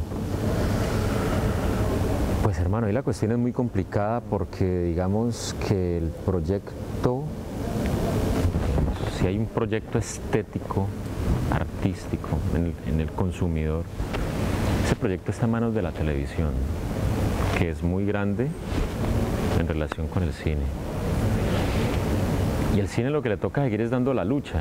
Pues hermano, ahí la cuestión es muy complicada porque digamos que el proyecto, digamos, si hay un proyecto estético, artístico en el, en el consumidor, ese proyecto está en manos de la televisión, que es muy grande en relación con el cine. Y el cine lo que le toca seguir es dando la lucha.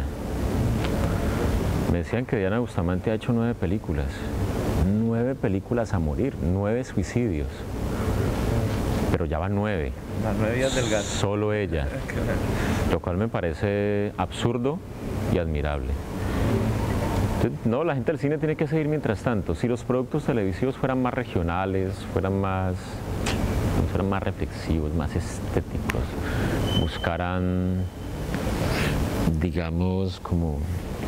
Me decían que Diana Bustamante ha hecho nueve películas, nueve películas a morir, nueve suicidios, pero ya van nueve, las nueve días del gato. Solo ella, lo cual me parece absurdo y admirable. Entonces, no, la gente del cine tiene que seguir mientras tanto. Si los productos televisivos fueran más regionales, fueran más, fueran más reflexivos, más estéticos, buscaran, digamos, como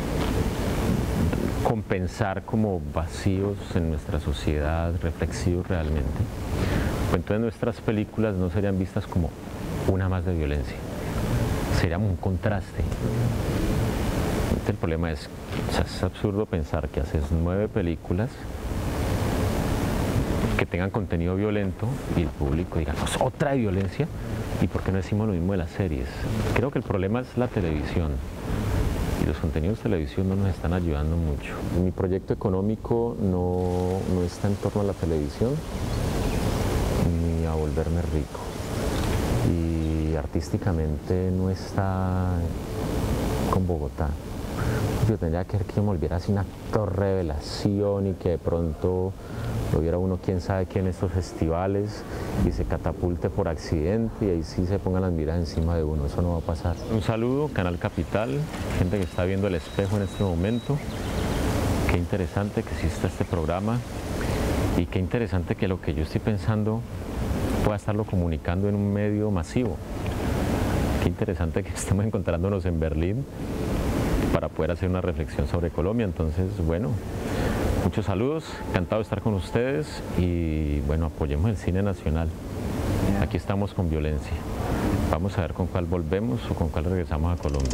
compensar como vacíos en nuestra sociedad, reflexivos realmente, pues entonces nuestras películas no serían vistas como una más de violencia, serían un contraste. Entonces el problema es, o sea, es absurdo pensar que haces nueve películas que tengan contenido violento y el público diga, no, es otra violencia, y por qué no decimos lo mismo de las series. Creo que el problema es la televisión. Y los contenidos de televisión no nos están ayudando mucho. Mi proyecto económico no, no está en torno a la televisión ni a volverme rico. Y artísticamente no está con Bogotá. Yo tendría que ver que yo me volviera así un actor revelación y que de pronto lo viera uno quién sabe qué en estos festivales y se catapulte por accidente y ahí sí se pongan las miras encima de uno. Eso no va a pasar. Un saludo, Canal Capital, gente que está viendo El Espejo en este momento. Qué interesante que exista este programa y qué interesante que lo que yo estoy pensando pueda estarlo comunicando en un medio masivo. Qué interesante que estemos encontrándonos en Berlín para poder hacer una reflexión sobre Colombia. Entonces, bueno, muchos saludos, encantado de estar con ustedes y bueno, apoyemos el cine nacional. Aquí estamos con Violencia. Vamos a ver con cuál volvemos o con cuál regresamos a Colombia.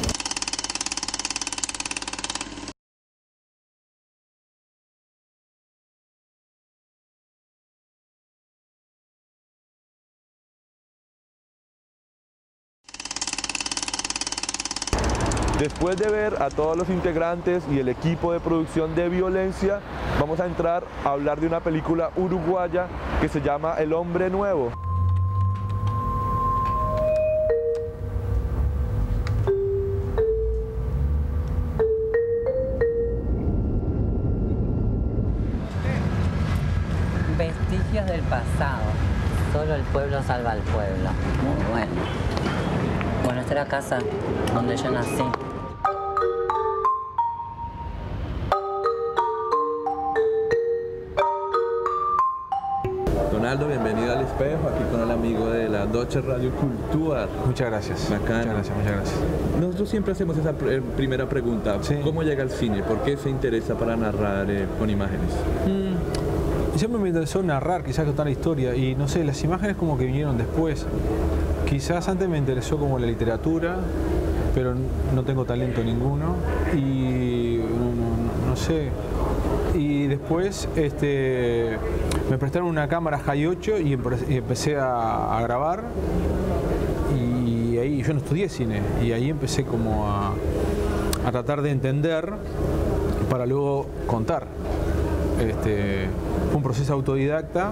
Después de ver a todos los integrantes y el equipo de producción de Violencia, vamos a entrar a hablar de una película uruguaya que se llama El Hombre Nuevo. Vestigios del pasado. Solo el pueblo salva al pueblo. Muy bueno. Bueno, esta es la casa donde yo nací. Donaldo, bienvenido al Espejo, aquí con el amigo de la Deutsche Radio Kultur. Muchas gracias. Bacano. Muchas gracias, muchas gracias. Nosotros siempre hacemos esa pr primera pregunta. Sí. ¿Cómo llega al cine? ¿Por qué se interesa para narrar eh, con imágenes? Mm, siempre me interesó narrar, quizás contar la historia, y no sé, las imágenes como que vinieron después. Quizás antes me interesó como la literatura, pero no tengo talento ninguno, y no, no, no sé. Y después este, me prestaron una cámara High ocho y empecé a, a grabar, y ahí yo no estudié cine, y ahí empecé como a, a tratar de entender para luego contar. Este, fue un proceso autodidacta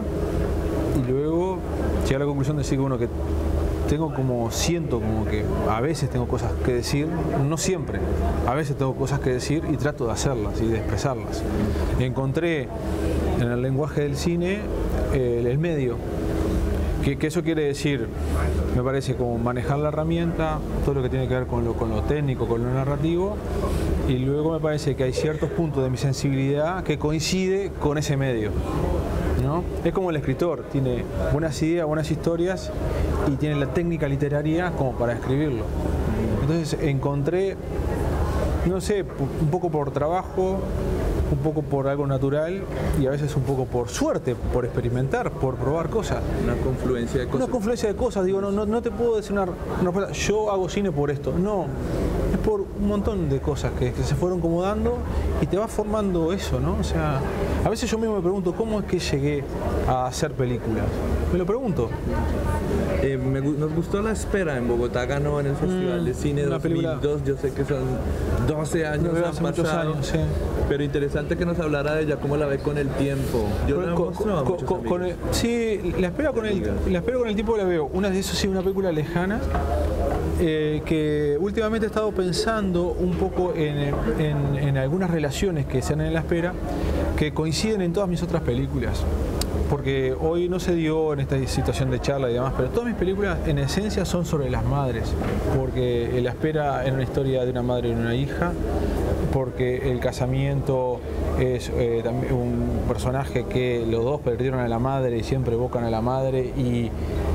y luego llegué a la conclusión de decir que, bueno, que tengo como, siento como que a veces tengo cosas que decir, no siempre, a veces tengo cosas que decir y trato de hacerlas y de expresarlas. Encontré en el lenguaje del cine el, el medio, que, que eso quiere decir, me parece, como manejar la herramienta, todo lo que tiene que ver con lo, con lo técnico, con lo narrativo, y luego me parece que hay ciertos puntos de mi sensibilidad que coincide con ese medio, ¿no? Es como el escritor, tiene buenas ideas, buenas historias y tiene la técnica literaria como para escribirlo. Entonces encontré, no sé, un poco por trabajo, un poco por algo natural y a veces un poco por suerte, por experimentar, por probar cosas. Una confluencia de cosas. Una confluencia de cosas, digo, no, no, no te puedo decir una, una respuesta, yo hago cine por esto, no. Es por un montón de cosas que, que se fueron como dando y te va formando eso, ¿no? O sea, a veces yo mismo me pregunto, ¿cómo es que llegué a hacer películas? Me lo pregunto. Eh, me, nos gustó La Espera, en Bogotá ganó en el Festival mm, de Cine dos mil dos, yo sé que son doce años, han hace muchos pasado, años, sí. Pero interesante que nos hablara de ella, cómo la ve con el tiempo. Yo con, la con, mostrado a muchos con, con el, sí, la espera con el, la espera con el tiempo la veo. Una de esas sí, una película lejana, eh, que últimamente he estado pensando un poco en, en, en algunas relaciones que se dan en La Espera, que coinciden en todas mis otras películas. Porque hoy no se dio en esta situación de charla y demás, pero todas mis películas en esencia son sobre las madres, porque La Espera era una historia de una madre y una hija, porque El Casamiento es eh, también un personaje que los dos perdieron a la madre y siempre evocan a la madre, y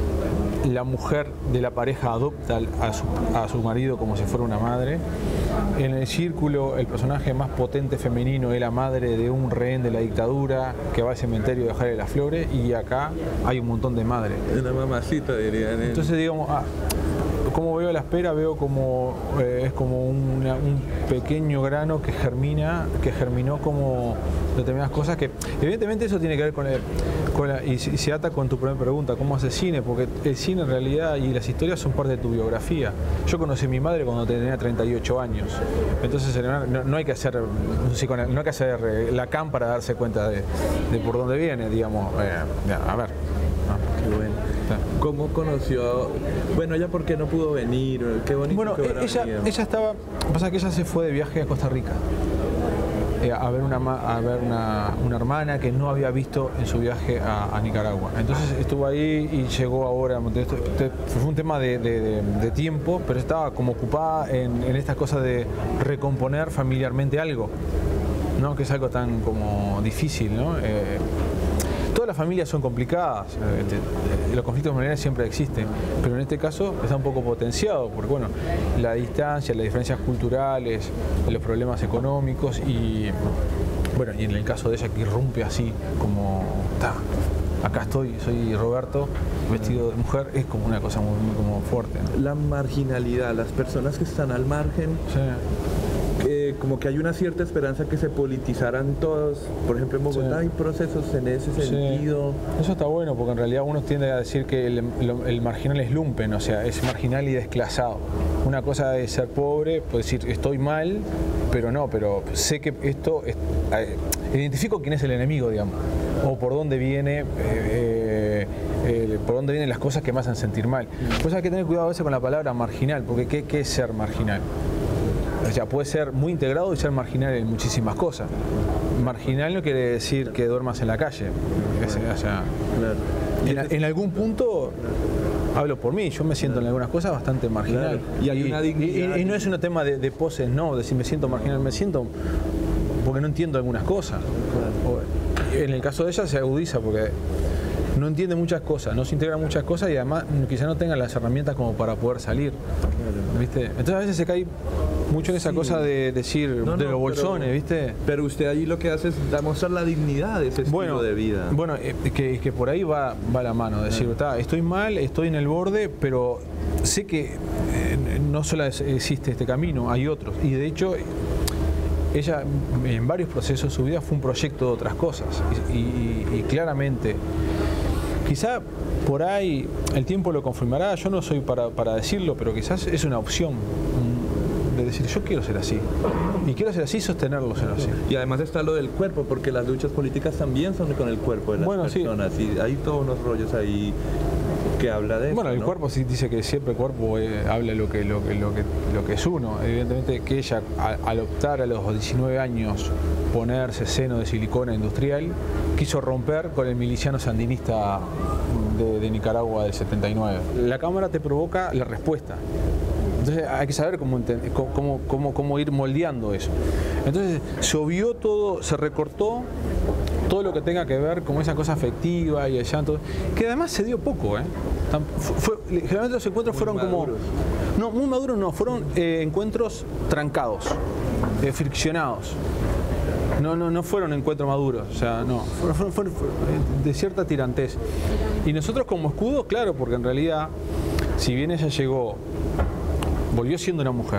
la mujer de la pareja adopta a su, a su marido como si fuera una madre. En El Círculo, el personaje más potente femenino es la madre de un rehén de la dictadura que va al cementerio a dejarle las flores, y acá hay un montón de madres. Una mamacita, dirían. Entonces, digamos, ah, ¿Cómo veo la espera? Veo como eh, es como una, un pequeño grano que germina, que germinó como determinadas cosas que evidentemente eso tiene que ver con, el, con la, y se ata con tu primera pregunta, ¿cómo hace cine? Porque el cine en realidad y las historias son parte de tu biografía. Yo conocí a mi madre cuando tenía treinta y ocho años, entonces no, no hay que hacer no hay que hacer Lacan para darse cuenta de, de por dónde viene, digamos. Eh, a ver. Qué bueno. ¿Cómo conoció? Bueno, ella por qué no pudo venir, qué bonito. Bueno, que ella, ella estaba, pasa que ella se fue de viaje a Costa Rica eh, a ver, una, a ver una, una hermana que no había visto en su viaje a, a Nicaragua. Entonces estuvo ahí y llegó ahora. Fue un tema de, de, de tiempo, pero estaba como ocupada en, en esta cosa de recomponer familiarmente algo, ¿no? Que es algo tan como difícil, ¿no? Eh, Todas las familias son complicadas, los conflictos familiares siempre existen, pero en este caso está un poco potenciado, porque bueno, la distancia, las diferencias culturales, los problemas económicos y bueno, y en el caso de ella que irrumpe así, como ta, acá estoy, soy Roberto, vestido de mujer, es como una cosa muy, muy como fuerte, ¿no? La marginalidad, las personas que están al margen. Sí. Eh, como que hay una cierta esperanza que se politizaran todos. Por ejemplo, en Bogotá sí. hay procesos en ese sentido. Sí. Eso está bueno, porque en realidad uno tiende a decir que el, el, el marginal es lumpen, o sea, es marginal y desclasado. Una cosa es ser pobre, puede decir estoy mal, pero no, pero sé que esto, es, eh, identifico quién es el enemigo, digamos, o por dónde viene, eh, eh, por dónde vienen las cosas que me hacen sentir mal. Pues hay que tener cuidado a veces con la palabra marginal, porque ¿qué, qué es ser marginal? O sea, puede ser muy integrado y ser marginal en muchísimas cosas. Marginal no quiere decir que duermas en la calle. O sea, en, en algún punto, hablo por mí, yo me siento en algunas cosas bastante marginal. Claro. Y hay una dignidad. Y, y, y no es un tema de, de poses, no, de si me siento marginal, me siento porque no entiendo algunas cosas. Claro. En el caso de ella se agudiza porque no entiende muchas cosas, no se integra muchas cosas y además quizá no tenga las herramientas como para poder salir. Claro. ¿Viste? Entonces a veces se cae mucho en esa sí. cosa de decir, no, de no, los bolsones, pero, ¿viste? Pero usted allí lo que hace es demostrar la dignidad de ese estilo bueno, de vida. Bueno, eh, que, que por ahí va, va la mano, decir, ah. estoy mal, estoy en el borde, pero sé que eh, no solo existe este camino, hay otros. Y de hecho, ella en varios procesos de su vida fue un proyecto de otras cosas. Y, y, y claramente, quizá por ahí el tiempo lo confirmará, yo no soy para, para decirlo, pero quizás es una opción de decir, yo quiero ser así, y quiero ser así y sostenerlo ser así. Y además está lo del cuerpo, porque las luchas políticas también son con el cuerpo de las bueno, personas, sí. y hay todos unos rollos ahí que habla de eso. Bueno, el ¿no? cuerpo sí dice que siempre el cuerpo eh, habla lo que, lo, que, lo, que, lo que es uno. Evidentemente que ella, al, al optar a los diecinueve años ponerse seno de silicona industrial, quiso romper con el miliciano sandinista de, de Nicaragua del setenta y nueve. La cámara te provoca la respuesta. Entonces hay que saber cómo, cómo, cómo, cómo ir moldeando eso. Entonces se obvió todo, se recortó todo lo que tenga que ver con esa cosa afectiva y el llanto, que además se dio poco, ¿eh? Fue, generalmente los encuentros muy fueron maduros. como... No, muy maduros no, fueron eh, encuentros trancados, eh, friccionados. No, no, no fueron encuentros maduros, o sea, no, fueron, fueron, fueron, fueron de cierta tirantez. Y nosotros como escudo, claro, porque en realidad, si bien ella llegó, volvió siendo una mujer,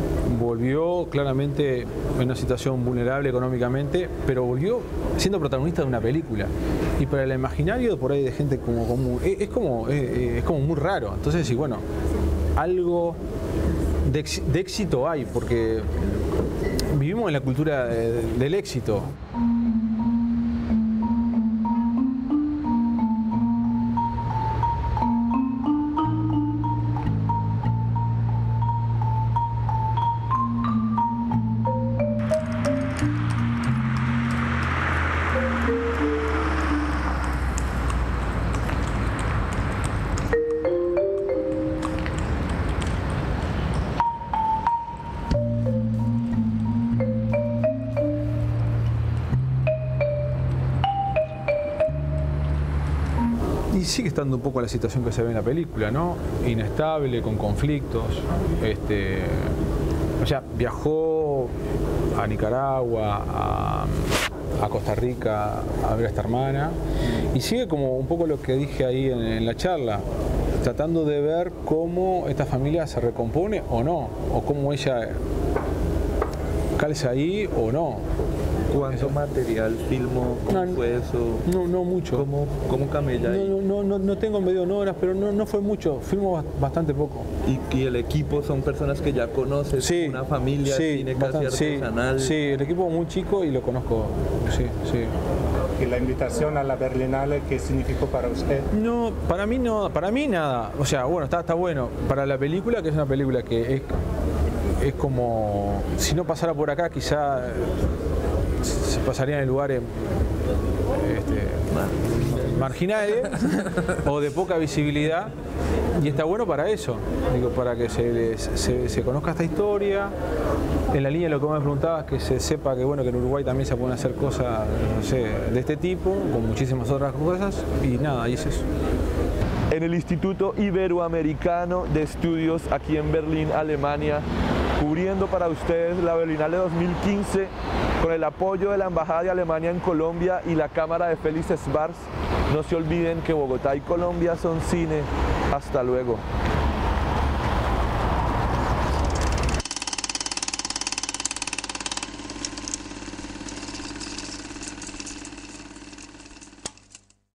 volvió claramente en una situación vulnerable económicamente, pero volvió siendo protagonista de una película. Y para el imaginario por ahí de gente como común, es, es, como, es, es como muy raro. Entonces, sí, bueno, algo de, de éxito hay, porque vivimos en la cultura de, del éxito. Sigue estando un poco la situación que se ve en la película, ¿no? Inestable, con conflictos. Este, o sea, viajó a Nicaragua, a, a Costa Rica a ver a esta hermana y sigue como un poco lo que dije ahí en, en la charla. tratando de ver cómo esta familia se recompone o no, o cómo ella calza ahí o no. ¿Cuánto material filmó? ¿Cómo No, fue eso? No, no mucho. ¿Cómo, cómo camella ahí? No, no, no, no tengo medio horas, pero no, no fue mucho, filmo bastante poco. ¿Y, y el equipo son personas que ya conoces? Sí, ¿Una familia? sí, ¿Cine bastante, casi sí, artesanal? sí, el equipo muy chico y lo conozco, sí, sí. ¿Y la invitación a la Berlinale qué significó para usted? No, para mí no, para mí nada. O sea, bueno, está, está bueno. Para la película, que es una película que es, es como, si no pasara por acá, quizá se pasaría en lugares este, marginales o de poca visibilidad. Y está bueno para eso, digo, para que se, se, se conozca esta historia. En la línea de lo que vos me preguntabas, que se sepa que bueno que en Uruguay también se pueden hacer cosas, no sé, de este tipo, con muchísimas otras cosas, y nada, y es eso. En el Instituto Iberoamericano de Estudios, aquí en Berlín, Alemania, cubriendo para ustedes la Berlinale dos mil quince, con el apoyo de la Embajada de Alemania en Colombia y la Cámara de Félix Schwarz. No se olviden que Bogotá y Colombia son cine. Hasta luego.